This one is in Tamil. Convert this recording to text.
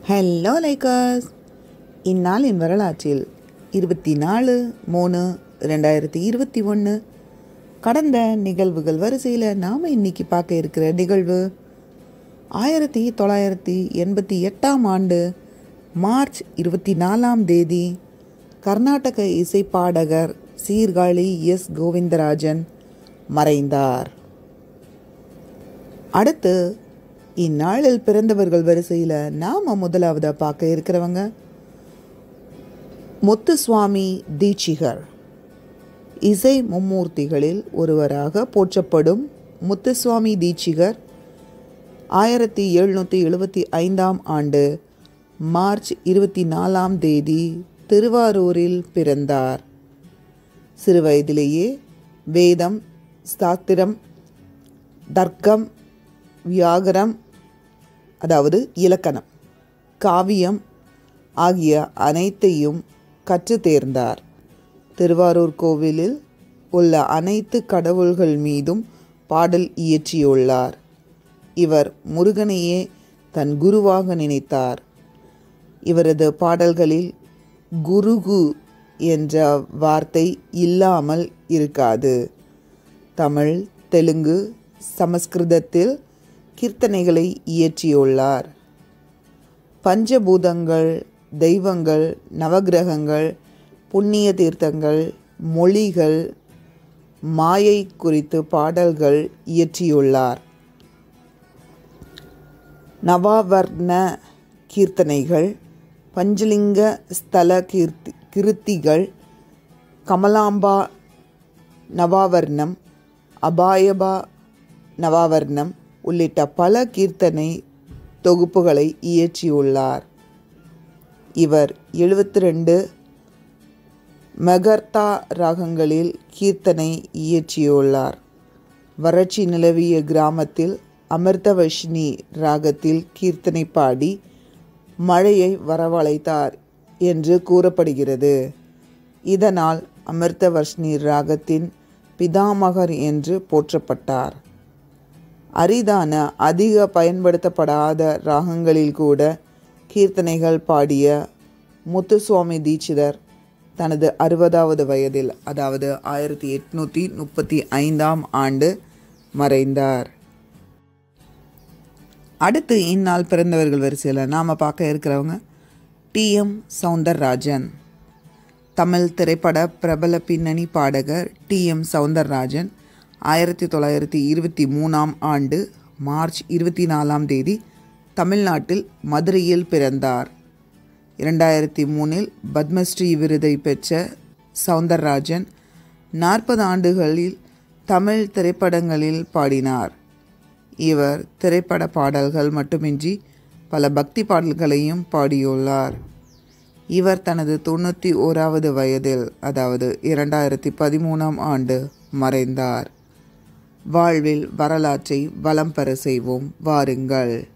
ஹலோ லைக்கர்ஸ், இந்நாளின் வரலாற்றில் 24/3/2021 கடந்த நிகழ்வுகள் வரிசையில் நாம் இன்னைக்கு பார்க்க இருக்கிற நிகழ்வு 1988 ஆண்டு மார்ச் 24 கர்நாடக இசைப்பாடகர் சீர்காழி எஸ் கோவிந்தராஜன் மறைந்தார். அடுத்து இந்நாளில் பிறந்தவர்கள் வரிசையில் நாம் முதலாவதாக பார்க்க இருக்கிறவங்க முத்துசுவாமி தீட்சிகர். இசை மும்மூர்த்திகளில் ஒருவராக போற்றப்படும் முத்துசுவாமி தீட்சிகர் 1775 ஆண்டு மார்ச் 24 திருவாரூரில் பிறந்தார். சிறுவயதிலேயே வேதம், சாஸ்திரம், தர்க்கம், வியாகரம் அதாவது இலக்கணம், காவியம் ஆகிய அனைத்தையும் கற்று தேர்ந்தார். திருவாரூர் கோவிலில் உள்ள அனைத்து கடவுள்கள் மீதும் பாடல் இயற்றியுள்ளார். இவர் முருகனையே தன் குருவாக நினைத்தார். இவரது பாடல்களில் குருகு என்ற வார்த்தை இல்லாமல் இருக்காது. தமிழ், தெலுங்கு, சமஸ்கிருதத்தில் கீர்த்தனைகளை இயற்றியுள்ளார். பஞ்சபூதங்கள், தெய்வங்கள், நவகிரகங்கள், புண்ணிய தீர்த்தங்கள், மொழிகள், மாயை குறித்து பாடல்கள் இயற்றியுள்ளார். நவாவர்ண கீர்த்தனைகள், பஞ்சலிங்க ஸ்தல கிருத்திகள், கமலாம்பா நவாவர்ணம், அபாயபா நவாவர்ணம் உள்ளிட்ட பல கீர்த்தனை தொகுப்புகளை இயற்றியுள்ளார். இவர் 72 மெகர்த்தா ராகங்களில் கீர்த்தனை இயற்றியுள்ளார். வறட்சி நிலவிய கிராமத்தில் அமிர்தவர்ஷினி ராகத்தில் கீர்த்தனை பாடி மழையை வரவழைத்தார் என்று கூறப்படுகிறது. இதனால் அமிர்தவர்ஷினி ராகத்தின் பிதாமகர் என்று போற்றப்பட்டார். அரிதான, அதிக பயன்படுத்தப்படாத ராகங்களில் கூட கீர்த்தனைகள் பாடிய முத்துசுவாமி தீட்சிதர் தனது 60வது வயதில், அதாவது 1835 ஆண்டு மறைந்தார். அடுத்து இந்நாள் பிறந்தவர்கள் வரிசையில் நாம் பார்க்க இருக்கிறவங்க டி.எம். சௌந்தரராஜன். தமிழ் திரைப்பட பிரபல பின்னணி பாடகர் டி.எம். சௌந்தரராஜன் 1923 ஆண்டு மார்ச் 24 தமிழ்நாட்டில் மதுரையில் பிறந்தார். 2003 பத்மஸ்ரீ விருதை பெற்ற சௌந்தரராஜன் 40 ஆண்டுகளில் தமிழ் திரைப்படங்களில் பாடினார். இவர் திரைப்பட பாடல்கள் மட்டுமின்றி பல பக்தி பாடல்களையும் பாடியுள்ளார். இவர் தனது 91வது வயதில், அதாவது 2013 ஆண்டு மறைந்தார். வாழ்வில் வரலாற்றை வலம் பெற செய்வோம் வாருங்கள்.